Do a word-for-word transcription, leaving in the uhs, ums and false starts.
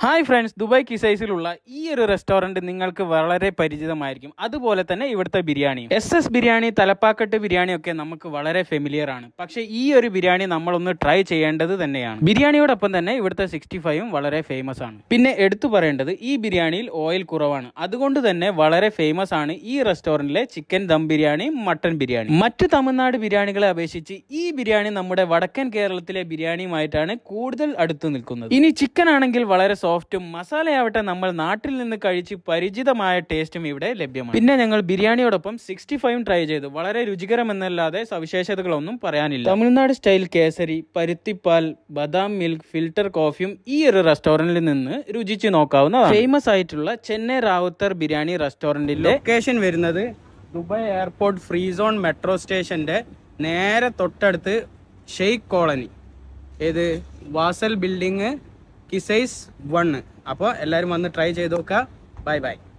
Hi friends, Dubai കിസൈസിലുള്ള ഈ ഒരു restaurant നിങ്ങൾക്ക് വളരെ പരിചിതമായിരിക്കും. അതുപോലെ തന്നെ ഇവിടുത്തെ ബിരിയാണിയും. എസ് എസ് ബിരിയാണി, തലപ്പാക്കട്ട് ബിരിയാണി ഒക്കെ നമുക്ക് വളരെ ഫെമിലിയർ ആണ്. പക്ഷേ ഈ ഒരു ബിരിയാണി നമ്മളൊന്ന് ട്രൈ ചെയ്യേണ്ടത് തന്നെയാണ്. ബിരിയാണിയോടൊപ്പം തന്നെ ഇവിടുത്തെ സിക്സ്റ്റി ഫൈവും വളരെ ഫേമസ് ആണ്. പിന്നെ എടുത്തു പറയേണ്ടത് ഈ ബിരിയാണിയിൽ ഓയിൽ കുറവാണ്. അതുകൊണ്ട് തന്നെ വളരെ ഫേമസ് ആണ് ഈ റെസ്റ്റോറൻറ്റിലെ ചിക്കൻ ദം ബിരിയാണി, മട്ടൻ ബിരിയാണി. മറ്റ് തമിഴ്നാട് ബിരിയാണികളെ അപേക്ഷിച്ച് ഈ ബിരിയാണി നമ്മുടെ വടക്കൻ കേരളത്തിലെ ബിരിയാണിയുമായിട്ടാണ് കൂടുതൽ അടുത്ത് നിൽക്കുന്നത്. ഇനി ചിക്കൻ ആണെങ്കിൽ വളരെ സോഫ്റ്റും, മസാലയാവട്ടെ നമ്മൾ നാട്ടിൽ നിന്ന് കഴിച്ച് പരിചിതമായ ടേസ്റ്റും ഇവിടെ ലഭ്യമാണ്. പിന്നെ ഞങ്ങൾ ബിരിയാണിയോടൊപ്പം സിക്സ്റ്റി ഫൈവും ട്രൈ ചെയ്തു. വളരെ രുചികരമെന്നല്ലാതെ സവിശേഷതകളൊന്നും പറയാനില്ല. തമിഴ്നാട് സ്റ്റൈൽ കേസരി, പരുത്തിപ്പാൽ, ബദാം മിൽക്ക്, ഫിൽറ്റർ കോഫിയും ഈ ഒരു റെസ്റ്റോറന്റിൽ നിന്ന് രുചിച്ചു നോക്കാവുന്നതാണ്. ഫേമസ് ആയിട്ടുള്ള ചെന്നൈ റാവുത്തർ ബിരിയാണി റെസ്റ്റോറന്റിന്റെ ലൊക്കേഷൻ വരുന്നത് Dubai airport free zone metro സ്റ്റേഷന്റെ നേരെ തൊട്ടടുത്ത് ഷെയ്ഖ് കോളനി, ഏത് വാസൽ ബിൽഡിംഗ്, കിസൈസ് വൺ. അപ്പോൾ എല്ലാവരും വന്ന് ട്രൈ ചെയ്ത് നോക്കുക. Bye by.